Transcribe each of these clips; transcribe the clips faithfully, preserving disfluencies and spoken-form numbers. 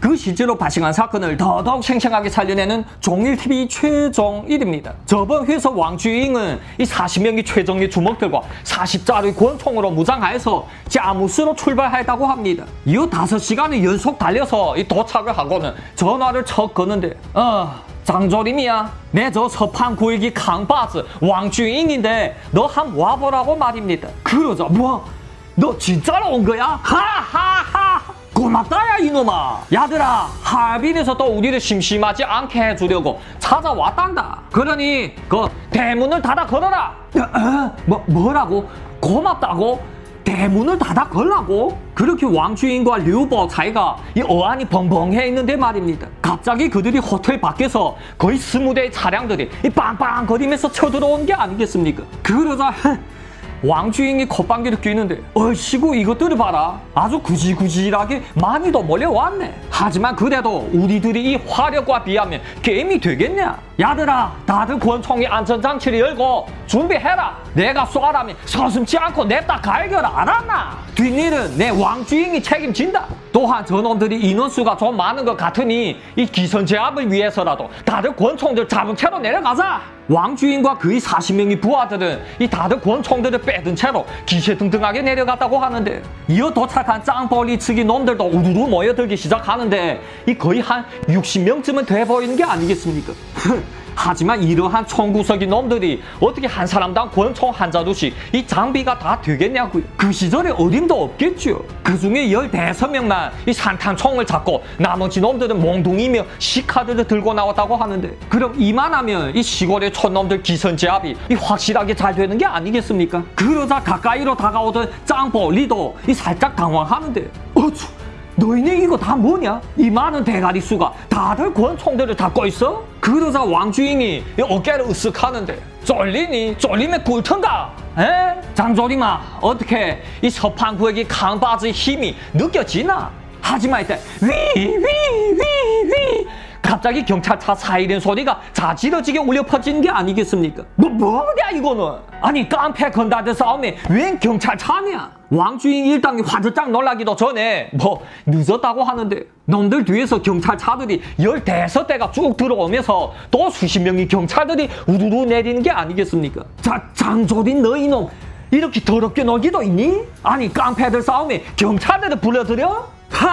그 실제로 발생한 사건을 더더욱 생생하게 살려내는 종일티비 최종일입니다. 저번 회사 왕주잉은 이 사십 명의 최정예 주먹들과 사십 자루의 권총으로 무장하여서 자무스로 출발했다고 합니다. 이후 다섯 시간을 연속 달려서 이 도착을 하고는 전화를 척 거는데 어... 장조림이야. 내 저 서판 구일기 강바즈 왕주잉인데 너 한 와보라고 말입니다. 그러자 뭐? 너 진짜로 온 거야? 하하하 고맙다야 이놈아. 야들아 하얼빈에서 또 우리를 심심하지 않게 해주려고 찾아왔단다. 그러니 그 대문을 닫아 걸어라. 뭐, 뭐라고? 고맙다고? 대문을 닫아 걸라고? 그렇게 왕주인과 류보 사이가 이 어안이 벙벙해 있는데 말입니다. 갑자기 그들이 호텔 밖에서 거의 스무 대의 차량들이 이 빵빵거리면서 쳐들어온 게 아니겠습니까? 그러자 왕주인이 콧방귀를 뀌는데 얼씨구 이것들을 봐라. 아주 구질구질하게 많이도 몰려왔네. 하지만 그래도 우리들이 이 화력과 비하면 게임이 되겠냐? 야들아 다들 권총의 안전장치를 열고 준비해라. 내가 쏘라면 서슴지 않고 냅다 갈겨라. 알았나? 뒷일은 내 왕주인이 책임진다. 또한 저놈들이 인원수가 좀 많은 것 같으니 이 기선제압을 위해서라도 다들 권총들 잡은 채로 내려가자. 왕주인과 그의 사십 명의 부하들은 이 다들 권총들을 빼든 채로 기세등등하게 내려갔다고 하는데 이어 도착한 짱벌리 측의 놈들도 우르르 모여들기 시작하는데 이 거의 한 육십 명쯤은 돼 보이는 게 아니겠습니까? 하지만 이러한 총구석이 놈들이 어떻게 한 사람당 권총 한 자루씩 이 장비가 다 되겠냐고요. 그 시절에 어림도 없겠죠. 그 중에 열다섯 명만 이 산탄총을 잡고 나머지 놈들은 몽둥이며 시카드를 들고 나왔다고 하는데 그럼 이만하면 이 시골의 촌놈들 기선제압이 이 확실하게 잘 되는 게 아니겠습니까? 그러자 가까이로 다가오던 짱벌리도 이 살짝 당황하는데 어쭈 너희네 이거 다 뭐냐? 이 많은 대가리수가 다들 권총들을 잡고 있어? 그러자 왕주인이 어깨를 으쓱 하는데 쫄리니? 쫄리면 굴턴다. 에? 장조림아 어떻게 이 서판구에게 강바지의 힘이 느껴지나? 하지만 이때 위위위위 갑자기 경찰차 사이렌 소리가 자지러지게 울려 퍼지는 게 아니겠습니까? 뭐 뭐냐 이거는? 아니 깡패 건달들 싸움에 웬 경찰차냐? 왕주인 일당이 화들짝 놀라기도 전에 뭐 늦었다고 하는데 놈들 뒤에서 경찰차들이 열다섯 대가 쭉 들어오면서 또 수십 명의 경찰들이 우르르 내리는 게 아니겠습니까? 자 장조린 너 이놈 이렇게 더럽게 놀기도 있니? 아니 깡패들 싸움에 경찰들을 불러들여?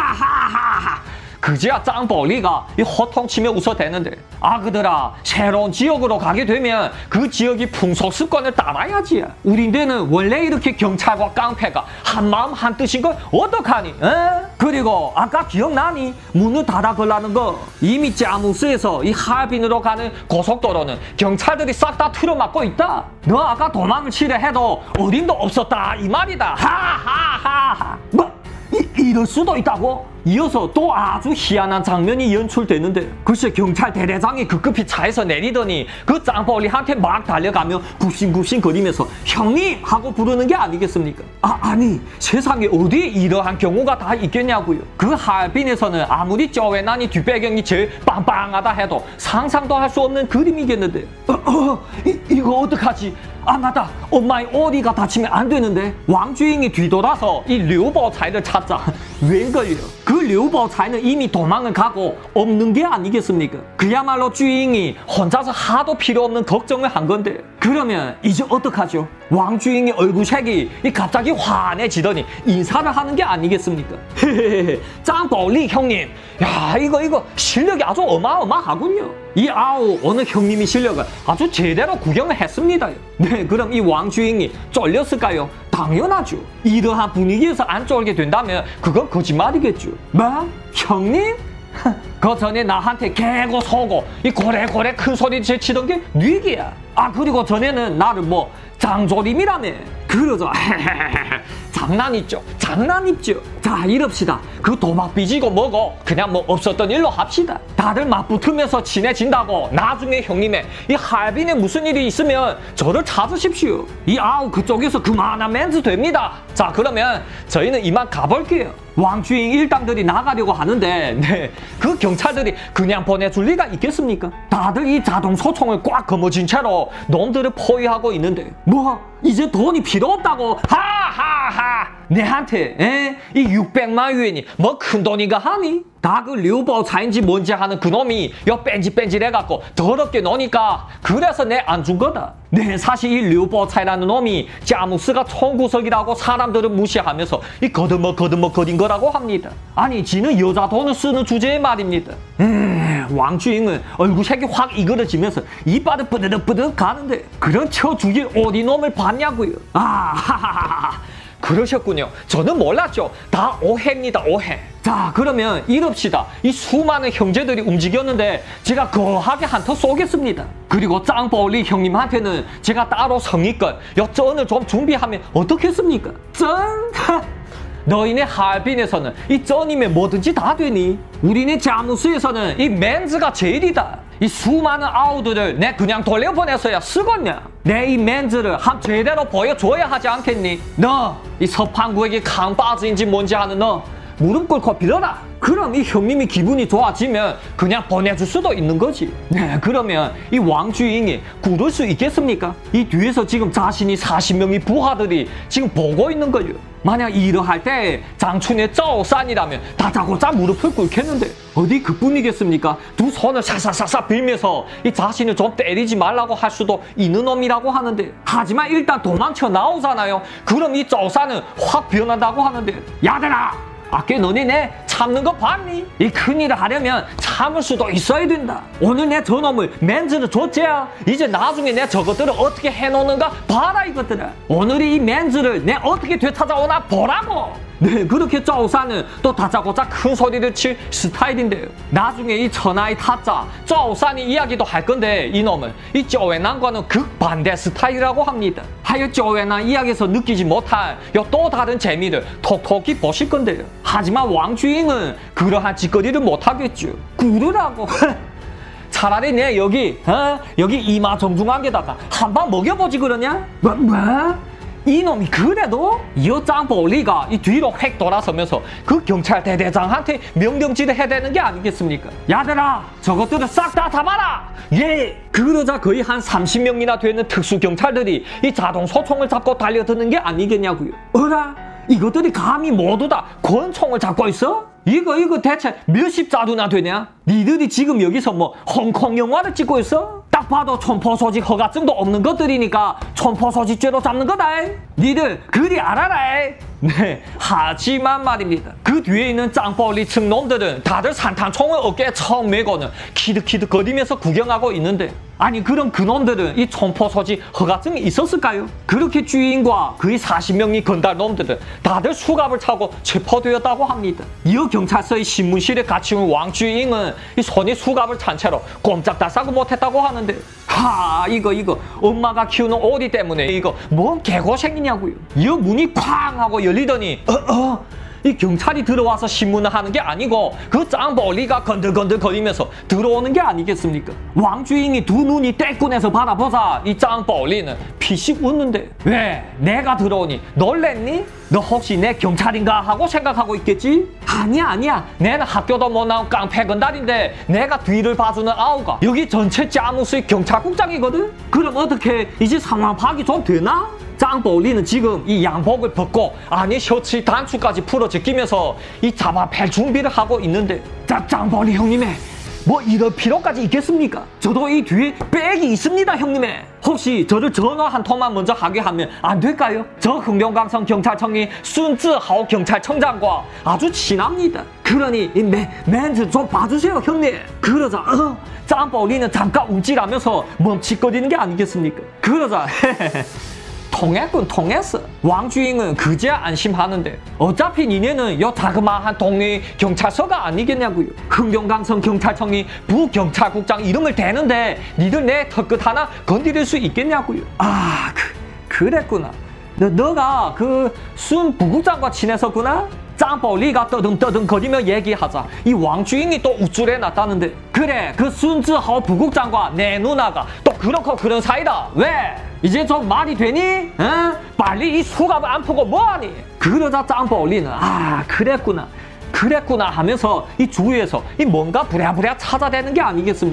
하하하하 그제야 짱벌리가 이 호통치며 웃어대는데 아그들아 새로운 지역으로 가게 되면 그 지역이 풍속 습관을 따라야지. 우린데는 원래 이렇게 경찰과 깡패가 한마음 한뜻인 걸 어떡하니? 에? 그리고 아까 기억나니? 문을 닫아 걸라는 거 이미 자무스에서 이 하얼빈으로 가는 고속도로는 경찰들이 싹 다 틀어막고 있다. 너 아까 도망을 치려 해도 어림도 없었다 이 말이다. 하하하하 뭐? 이, 이럴 수도 있다고? 이어서 또 아주 희한한 장면이 연출되는데 글쎄 경찰 대대장이 급급히 차에서 내리더니 그 짱벌리한테 막 달려가며 굽신굽신 거리면서 형님! 하고 부르는 게 아니겠습니까? 아, 아니 세상에 어디에 이러한 경우가 다 있겠냐고요. 그 하얼빈에서는 아무리 쪼외난이 뒷배경이 제일 빵빵하다 해도 상상도 할 수 없는 그림이겠는데 어, 어, 이, 이거 어떡하지? 아 맞다 엄마의 오리가 다치면 안 되는데 왕주인이 뒤돌아서 이 류보 차이를 찾자 웬걸요. 그 류보 차이는 이미 도망을 가고 없는 게 아니겠습니까? 그야말로 주인이 혼자서 하도 필요 없는 걱정을 한 건데 그러면 이제 어떡하죠? 왕주인의 얼굴색이 갑자기 환해지더니 인사를 하는 게 아니겠습니까? 헤헤헤 짱벌리 형님 야 이거 이거 실력이 아주 어마어마하군요. 이 아우 어느 형님이 실력을 아주 제대로 구경을 했습니다요. 네 그럼 이 왕주인이 쫄렸을까요? 당연하죠. 이러한 분위기에서 안 쫄게 된다면 그건 거짓말이겠죠. 뭐? 형님? 그 전에 나한테 개고 소고 이 고래고래 큰 소리 제치던 게 뉘기야. 아 그리고 전에는 나를 뭐 장조림이라며. 그러죠. 장난 있죠. 장난 있죠. 자 이럽시다. 그 도박 삐지고 뭐고 그냥 뭐 없었던 일로 합시다. 다들 맞붙으면서 친해진다고 나중에 형님의 이 하얼빈에 무슨 일이 있으면 저를 찾으십시오. 이 아우 그쪽에서 그만한 멘트 됩니다. 자 그러면 저희는 이만 가볼게요. 왕주인 일당들이 나가려고 하는데 네, 그 경찰들이 그냥 보내줄 리가 있겠습니까? 다들 이 자동 소총을 꽉 거머쥔 채로 놈들을 포위하고 있는데 뭐 이제 돈이 필요 없다고 하하하 내한테 에? 이 육백만 유엔이 뭐 큰돈인가 하니? 다 그 류보차인지 뭔지 하는 그놈이 여 뺀질뺀질해갖고 더럽게 노니까 그래서 내 안 준 거다. 네, 사실 이 류보차이라는 놈이 자무스가 총구석이라고 사람들은 무시하면서 이 거드먹 거드먹 거린 거라고 합니다. 아니 지는 여자 돈을 쓰는 주제에 말입니다. 음, 왕주잉은 얼굴색이 확 이그러지면서 이빨을 뿌드득뿌드득 가는데 그런 쳐죽일 어디 놈을 봤냐고요. 아, 하하하하. 그러셨군요. 저는 몰랐죠. 다 오해입니다. 오해. 자, 그러면 이럽시다. 이 수많은 형제들이 움직였는데 제가 거하게 한턱 쏘겠습니다. 그리고 짱벌리 형님한테는 제가 따로 성의껏 여전을 좀 준비하면 어떻겠습니까? 짠! 너희네 하얼빈에서는 이 쩌님에 뭐든지 다 되니 우리네 자무스에서는 이 맨즈가 제일이다. 이 수많은 아우들을 내 그냥 돌려보내서야 쓰겄냐? 내 이 맨즈를 한 제대로 보여줘야 하지 않겠니? 너 이 서판구에게 강바지인지 뭔지 하는 너 무릎 꿇고 빌어라. 그럼 이 형님이 기분이 좋아지면 그냥 보내줄 수도 있는 거지. 네, 그러면 이 왕주잉이 구를 수 있겠습니까? 이 뒤에서 지금 자신이 사십 명의 부하들이 지금 보고 있는 거예요. 만약 이러할 때 장춘의 쩌오산이라면 다짜고짜 무릎을 꿇겠는데 어디 그뿐이겠습니까? 두 손을 사사사사 빌면서 이 자신을 좀 때리지 말라고 할 수도 있는 놈이라고 하는데 하지만 일단 도망쳐 나오잖아요. 그럼 이 쩌오산은 확 변한다고 하는데 야들아! 아까 너네 내 참는 거 봤니? 이 큰일을 하려면 참을 수도 있어야 된다. 오늘 내 저놈을 맨즈를 줬지야. 이제 나중에 내 저것들을 어떻게 해놓는가 봐라 이것들아. 오늘이 이 맨즈를 내 어떻게 되찾아오나 보라고. 네, 그렇게 쩌오산은 또 다짜고짜 큰 소리를 칠 스타일인데요. 나중에 이 천하의 타짜 쩌오산이 이야기도 할 건데 이놈은 이 쩌웨난과는 극반대 스타일이라고 합니다. 하여 쩌웨난 이야기에서 느끼지 못할 또 다른 재미를 톡톡히 보실 건데요. 하지만 왕주잉은 그러한 짓거리를 못하겠죠. 구르라고. 차라리 내 여기 어? 여기 이마 정중하게다가 한 방 먹여보지 그러냐? 뭐? 뭐? 이놈이 그래도 이 짱벌리가 이 뒤로 획 돌아서면서 그 경찰 대대장한테 명령지를 해야 되는 게 아니겠습니까? 야들아 저것들을 싹 다 잡아라! 예! 그러자 거의 한 삼십 명이나 되는 특수경찰들이 이 자동소총을 잡고 달려드는 게 아니겠냐고요. 어라? 이것들이 감히 모두 다 권총을 잡고 있어? 이거 이거 대체 몇십 자루나 되냐? 니들이 지금 여기서 뭐 홍콩 영화를 찍고 있어? 딱 봐도 촌포소지 허가증도 없는 것들이니까 촌포소지죄로 잡는 거다. 니들 그리 알아라. 네, 하지만 말입니다. 그 뒤에 있는 짱벌리층 놈들은 다들 산탄총을 어깨에 처음 메고는 키득키득 거리면서 구경하고 있는데 아니 그럼 그놈들은 이 촌포소지 허가증이 있었을까요? 그렇게 주인과 그의 사십 명의 건달 놈들은 다들 수갑을 차고 체포되었다고 합니다. 이어 경찰서의 신문실에 같이 온 왕주잉은 이 손에 수갑을 찬 채로 꼼짝달싹을 못했다고 하는데 하 이거 이거 엄마가 키우는 오리 때문에 이거 뭔 개고생이냐고요. 이어 문이 쾅 하고 열리더니 어 어. 이 경찰이 들어와서 신문을 하는 게 아니고 그 짱벌리가 건들건들 거리면서 들어오는 게 아니겠습니까? 왕주잉이 두 눈이 떼꾸내서 바라보자 이 짱벌리는 피식 웃는데 왜? 내가 들어오니 놀랬니? 너 혹시 내 경찰인가 하고 생각하고 있겠지? 아니야 아니야 내는 학교도 못 나온 깡패 건달인데 내가 뒤를 봐주는 아우가 여기 전체 자무스의 경찰국장이거든? 그럼 어떻게 이제 상황 파악이 좀 되나? 짱벌리는 지금 이 양복을 벗고 안에 셔츠 단추까지 풀어 제끼면서 이 잡아팰 준비를 하고 있는데 자, 짱벌리 형님의 뭐 이럴 필요까지 있겠습니까? 저도 이 뒤에 백이 있습니다 형님의. 혹시 저를 전화 한 통만 먼저 하게 하면 안 될까요? 저 흥룡강성 경찰청이 순쯔하오 경찰청장과 아주 친합니다. 그러니 이 맨, 맨즈 좀 봐주세요 형님. 그러자 어, 짱벌리는 잠깐 움찔하면서 멈칫거리는 게 아니겠습니까? 그러자 통했군 통했어. 왕주잉은 그제야 안심하는데 어차피 니네는 요 자그마한 동네 경찰서가 아니겠냐고요. 흥룡강성 경찰청이 부경찰국장 이름을 대는데 니들 내 턱끝 하나 건드릴 수 있겠냐고요. 아 그, 그랬구나. 너, 너가 그 순 부국장과 친했었구나? 짱벌리가 떠듬떠듬 거리며 얘기하자 이 왕주잉이 또 우쭐해 놨다는데 그래 그 순쯔하오 부국장과 내 누나가 또 그렇고 그런 사이다. 왜? 이제 좀 말이 되니? 어? 빨리 이 수갑을 안 푸고 뭐하니? 그러자 짱벌리는 아 그랬구나 그랬구나 하면서 이 주위에서 이 뭔가 부랴부랴 찾아대는 게 아니겠습니까?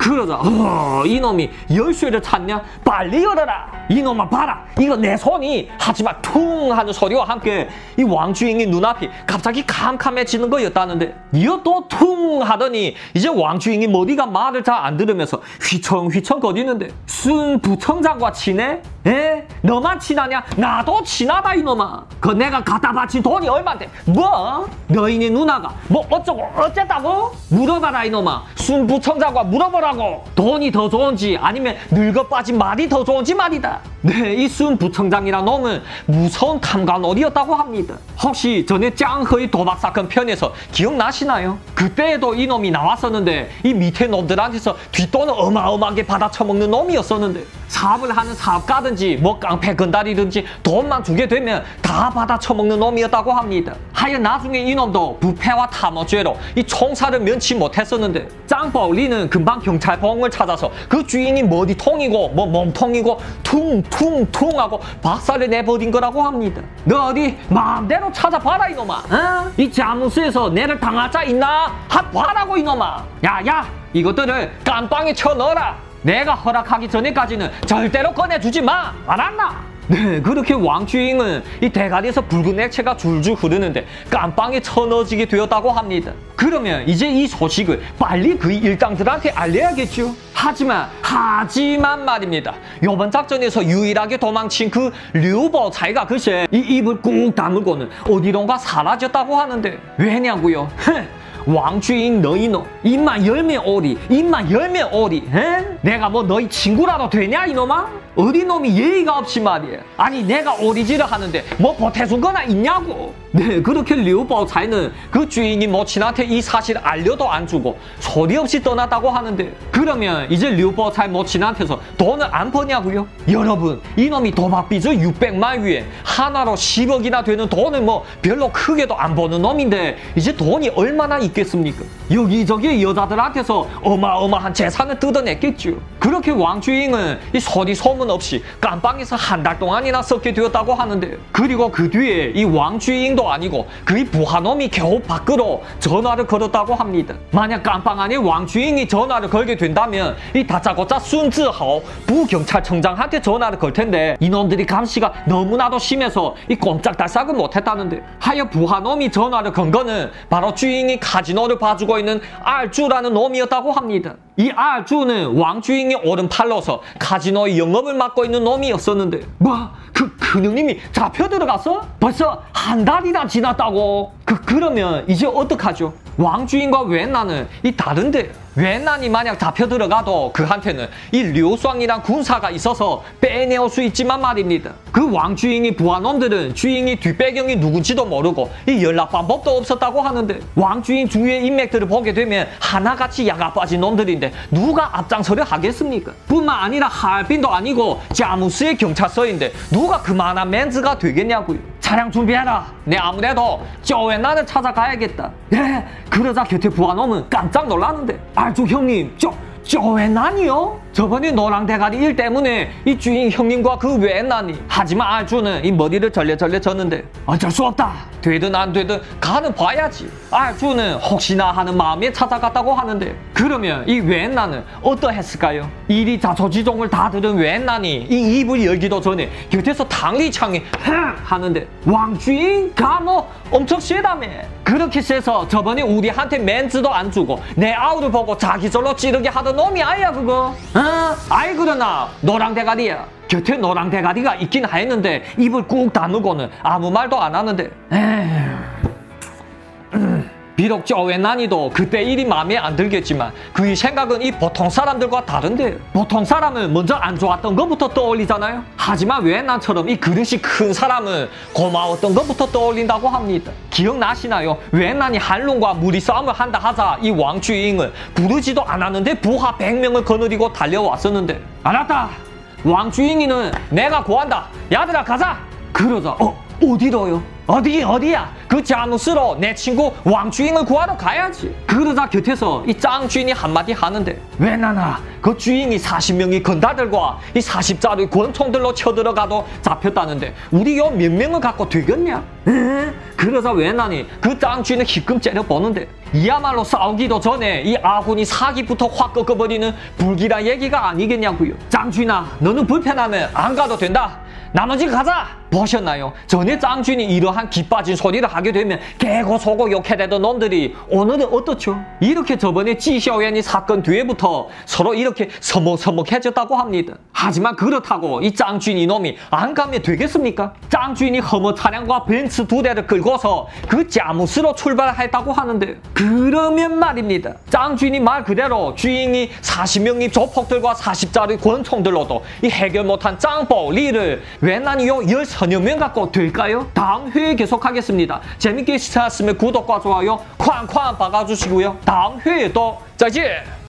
그러자 어, 이놈이 열쇠를 찾냐? 빨리 열어라. 이놈아 봐라. 이거 내 손이 하지만 퉁 하는 소리와 함께 이 왕주인의 눈앞이 갑자기 캄캄해지는 거였다는데 이것도 퉁 하더니 이제 왕주인이 머리가 말을 잘 안 들으면서 휘청휘청 거리는데 순 부청장과 친해? 에? 너만 친하냐? 나도 친하다 이놈아. 그 내가 갖다 바친 돈이 얼만데 뭐? 너희네 누나가 뭐 어쩌고 어쨌다고? 물어봐라 이놈아. 순 부청장과 물어보라고. 돈이 더 좋은지 아니면 늙어 빠진 말이 더 좋은지 말이다. 네, 이 순 부청장이란 놈은 무서운 탐관오리였다고 합니다. 혹시 전에 짱허의 도박사건 편에서 기억나시나요? 그때에도 이 놈이 나왔었는데 이 밑에 놈들한테서 뒷돈을 어마어마하게 받아 처먹는 놈이었었는데 사업을 하는 사업가든지 뭐 깡패 건달이든지 돈만 주게 되면 다 받아 처먹는 놈이었다고 합니다. 하여 나중에 이놈도 부패와 탐호죄로 이 총살을 면치 못했었는데 짱벌리는 금방 경찰봉을 찾아서 그 주인이 머리통이고 뭐 몸통이고 퉁퉁퉁 하고 박살을 내버린 거라고 합니다. 너 어디 마음대로 찾아봐라 이놈아. 어? 이 자무스에서 내를 당할 자 있나? 하 봐라고 이놈아. 야야 이것들을 깜빵에 쳐넣어라. 내가 허락하기 전에까지는 절대로 꺼내주지 마. 알았나? 네, 그렇게 왕주인은 이 대가리에서 붉은 액체가 줄줄 흐르는데 깜빵에 쳐넣어지게 되었다고 합니다. 그러면 이제 이 소식을 빨리 그 일당들한테 알려야겠죠. 하지만 하지만 말입니다. 이번 작전에서 유일하게 도망친 그 류보차이가 글쎄 이 입을 꾹 다물고는 어디론가 사라졌다고 하는데 왜냐고요? 왕주인 너희 놈 입만 열면 오리 입만 열면 오리 에? 내가 뭐 너희 친구라도 되냐 이놈아? 어디 놈이 예의가 없이 말이야. 아니 내가 오리지를 하는데 뭐 보태준 거나 있냐고. 네, 그렇게 류보차이는 그 주인이 모친한테 이 사실을 알려도 안 주고 소리 없이 떠났다고 하는데 그러면 이제 류보차이 모친한테서 돈을 안 버냐고요? 여러분 이놈이 도박빚을 육백만 위에 하나로 십억이나 되는 돈을 뭐 별로 크게도 안 버는 놈인데 이제 돈이 얼마나 있겠습니까? 여기저기 여자들한테서 어마어마한 재산을 뜯어냈겠죠. 그렇게 왕주인은 이 소리 소문 없이 깜빵에서 한 달 동안이나 썩게 되었다고 하는데 그리고 그 뒤에 이 왕주인도 아니고 그의 부하놈이 겨우 밖으로 전화를 걸었다고 합니다. 만약 깜빵 안에 왕주인이 전화를 걸게 된다면 이 다짜고짜 순즈하오 부경찰청장한테 전화를 걸 텐데 이놈들이 감시가 너무나도 심해서 이 꼼짝달싹은 못했다는데 하여 부하놈이 전화를 건 거는 바로 주인이 카지노를 봐주고 있는 알주라는 놈이었다고 합니다. 이 알주는 왕주인이 오른팔로서 카지노의 영업을 맡고 있는 놈이었었는데 뭐? 그 큰형님이 잡혀 들어갔어? 벌써 한 달이나 지났다고? 그 그러면 이제 어떡하죠? 왕주인과 웬난은 이 다른데 웬난이 만약 잡혀 들어가도 그한테는 이 류쌍이란 군사가 있어서 빼내올 수 있지만 말입니다. 그 왕주인이 부하놈들은 주인이 뒷배경이 누군지도 모르고 이 연락 방법도 없었다고 하는데 왕주인 주위의 인맥들을 보게 되면 하나같이 야가 빠진 놈들인데 누가 앞장서려 하겠습니까? 뿐만 아니라 하얼빈도 아니고 자무스의 경찰서인데 누가 그만한 멘즈가 되겠냐고요. 차량 준비해라. 내 아무래도 쪼웬난을 찾아가야겠다. 예, 그러자 곁에 부하놈은 깜짝 놀라는데 알주 형님 저 쪼웬난이요? 저번에 노랑 대가리 일 때문에 이 주인 형님과 그 웬난이 하지만 알주는 이 머리를 절레절레 졌는데 어쩔 수 없다. 되든 안 되든 가는 봐야지. 알주는 혹시나 하는 마음에 찾아갔다고 하는데 그러면 이 웬난은 어떠했을까요? 이리 자초지종을 다 들은 웬난이 이 입을 열기도 전에 곁에서 당리창에 흥 하는데 왕주인 가뭐 엄청 세다며. 그렇게 세서 저번에 우리한테 멘즈도 안 주고 내 아우를 보고 자기 절로 찌르게 하던 놈이 아야 그거. 어? 아이 그러나 노랑 대가리야. 곁에 노랑 대가리가 있긴 했는데 입을 꾹 다물고는 아무 말도 안 하는데 에휴... 비록 쪼웬난이도 그때 일이 마음에 안 들겠지만 그의 생각은 이 보통 사람들과 다른데 보통 사람은 먼저 안 좋았던 것부터 떠올리잖아요. 하지만 웬난처럼 이 그릇이 큰 사람은 고마웠던 것부터 떠올린다고 합니다. 기억나시나요? 웬난이 한론과 무리 싸움을 한다 하자 이 왕주인을 부르지도 않았는데 부하 백 명을 거느리고 달려왔었는데 알았다. 왕주인이는 내가 구한다. 야들아 가자. 그러자 어? 어디로요? 어디 어디야? 그 자무스로 내 친구 왕주인을 구하러 가야지. 그러자 곁에서 이 짱 주인이 한마디 하는데, 왜 나나 그 주인이 사십 명의 건다들과 이 사십 자루의 권총들로 쳐들어가도 잡혔다는데 우리 요 몇 명을 갖고 되겠냐? 에? 그러자 왜 나니 그 짱 주인을 희끔 째려보는데, 이야말로 싸우기도 전에 이 아군이 사기부터 확 꺾어버리는 불길한 얘기가 아니겠냐고요. 짱 주인아, 너는 불편하면 안 가도 된다. 나머지 가자! 보셨나요? 전에 짱 주인이 이러한 기빠진 소리를 하게 되면 개고 소고 욕해대던 놈들이 오늘은 어떻죠? 이렇게 저번에 지샤오엔이 사건 뒤에부터 서로 이렇게 서먹서먹해졌다고 합니다. 하지만 그렇다고 이 짱 주인 이놈이 안 가면 되겠습니까? 짱 주인이 허머 차량과 벤츠 두 대를 끌고서 그 자무스로 출발했다고 하는데, 그러면 말입니다. 짱 주인이 말 그대로 주인이 사십 명의 조폭들과 사십 자루의 권총들로도 이 해결 못한 짱보 리를 왜 난 요 열서너 명 갖고 될까요? 다음 회에 계속하겠습니다. 재밌게 시청하셨으면 구독과 좋아요 쾅쾅 박아주시고요. 다음 회에 또 짜지!